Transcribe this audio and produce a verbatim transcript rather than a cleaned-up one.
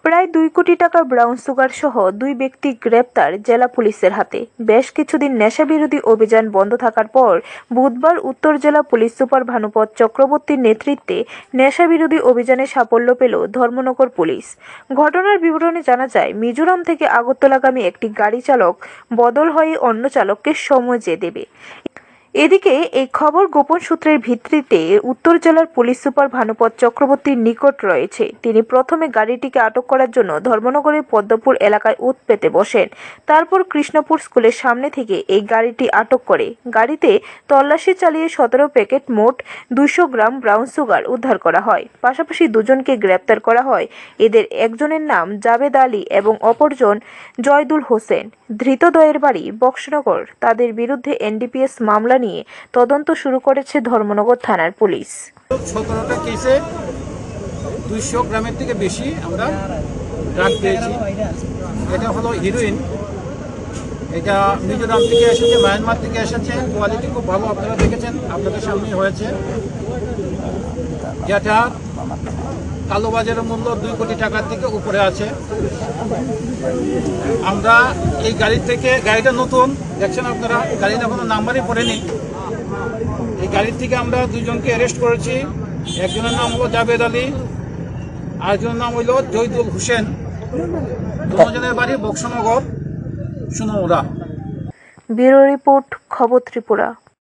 প্রায় দুই কোটি টাকার ব্রাউন সুগার সহ দুই ব্যক্তি গ্রেপ্তার জেলা পুলিশের হাতে। বেশ কিছুদিন নেশাবিরোধী অভিযান বন্ধ থাকার পর বুধবার উত্তর জেলা পুলিশ সুপার ভানুপদ চক্রবর্তীর নেতৃত্বে নেশাবিরোধী অভিযানে সাফল্য পেল ধর্মনগর পুলিশ। ঘটনার বিবরণে জানা যায়, মিজোরাম থেকে আগরতলাগামী একটি গাড়ি চালক বদল হয়ে অন্য চালককে সময় যে দেবে। এদিকে এই খবর গোপন সূত্রের ভিত্তিতে উত্তর জেলার পুলিশ সুপার ভানুপদ চক্রবর্তীর নিকট রয়েছে। তিনি প্রথমে গাড়িটিকে আটক করার জন্য ধর্মনগরের পদ্মপুর এলাকায় উৎ পেতে বসেন। তারপর কৃষ্ণপুর স্কুলের সামনে থেকে এই গাড়িটি আটক করে গাড়িতে তল্লাশি চালিয়ে সতেরো প্যাকেট মোট দুইশো গ্রাম ব্রাউন সুগার উদ্ধার করা হয়। পাশাপাশি দুজনকে গ্রেপ্তার করা হয়। এদের একজনের নাম জাবেদ আলী এবং অপরজন জয়দুল হোসেন। ধৃতদ্বয়ের বাড়ি বক্সনগর। তাদের বিরুদ্ধে এনডিপিএস মামলা নিয়ে তদন্ত শুরু করেছে ধর্মনগর থানার পুলিশ। সতেরোটা কেসে দুইশো গ্রামের থেকে বেশি আমরা ড্রাগ পেয়েছি। এটা হলো হিরোইন। এটা মিজোরাম থেকে এসেছে, মায়ানমার থেকে এসেছে। কোয়ালিটি খুব ভালো, আপনারা দেখেছেন, আপনাদের সামনেই হয়েছে। যেটা কালোবাজারের মূল্য দুই কোটি টাকার থেকে উপরে আছে। আমরা এই গাড়ি থেকে, গাড়িটা নতুন দেখছেন আপনারা, গাড়িটা কোনো নাম্বারই পড়েনি। এই গাড়ির থেকে আমরা দুজনকে অ্যারেস্ট করেছি। একজনের নাম হলো জাবেদ আলী, আরেকজনের নাম হইল জয়দুল হোসেন। দুজনের বাড়ি বক্সনগর, সুনমুরা। ব্যুরো রিপোর্ট, খবর ত্রিপুরা।